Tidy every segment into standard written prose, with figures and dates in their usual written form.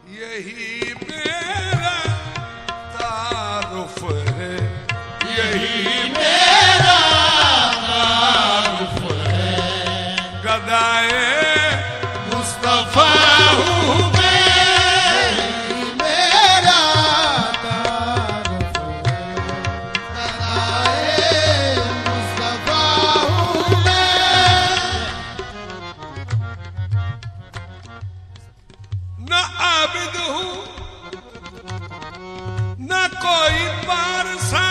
यही मेरा तारुफ है, यही मेरा तारुफ है, गदाए मुस्तफा हूँ मैं, मेरा तारुफ है, गदाए मुस्तफा हूँ मैं। न आबिद हूँ न कोई पारसा,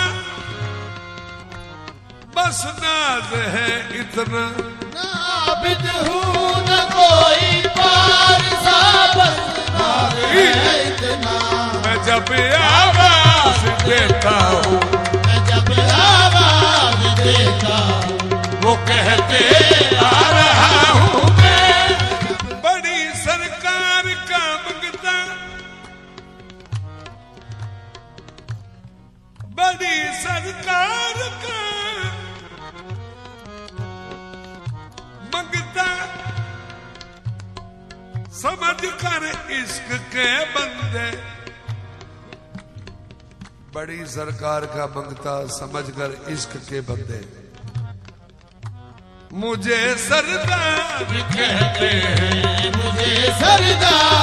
बस नाज है इतना, न आबिद हूँ न कोई पारसा, बस नाज है इतना। मैं जब आवाज देता हूँ, मैं जब आवाज देता हूँ, वो कहते आ रहा हूँ मैं। बड़ी सरकार का मंगता, बड़ी सरकार का मंगता, समझ कर इश्क के बंदे। बड़ी सरकार का मंगता, समझ कर इश्क के बंदे। मुझे सरदार कहते हैं, मुझे सरदार